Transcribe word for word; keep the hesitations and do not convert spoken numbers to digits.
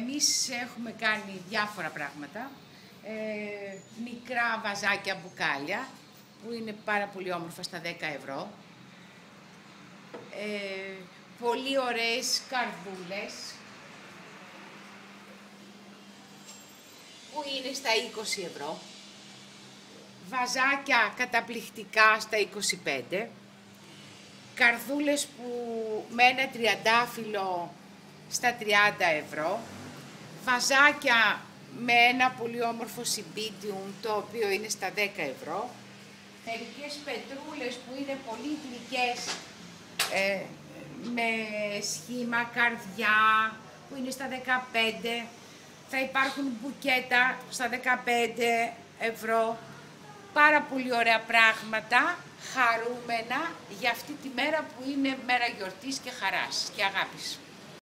εμείς έχουμε κάνει διάφορα πράγματα. Ε, μικρά βαζάκια μπουκάλια, που είναι πάρα πολύ όμορφα στα δέκα ευρώ. Ε, πολύ ωραίες καρδούλες, που είναι στα είκοσι ευρώ. Βαζάκια καταπληκτικά στα είκοσι πέντε. Καρδούλες που με ένα τριαντάφυλλο στα τριάντα ευρώ. Βαζάκια με ένα πολύ όμορφο συμπίτιουμ, το οποίο είναι στα δέκα ευρώ. Μερικές πετρούλες που είναι πολύ γλυκές, ε, με σχήμα καρδιά, που είναι στα δεκαπέντε. Θα υπάρχουν μπουκέτα στα δεκαπέντε ευρώ. Πάρα πολύ ωραία πράγματα, χαρούμενα για αυτή τη μέρα που είναι μέρα γιορτής και χαράς και αγάπης.